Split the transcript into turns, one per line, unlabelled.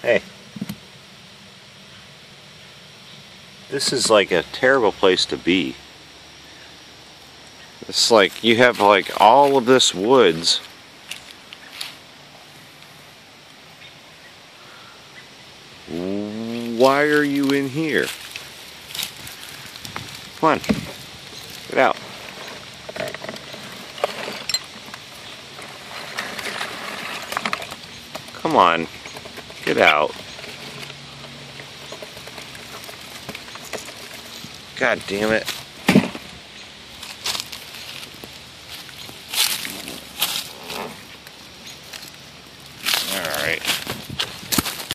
Hey. This is like a terrible place to be. It's like you have like all of this woods. Why are you in here? Come on. Get out. Come on. Get out. God damn it.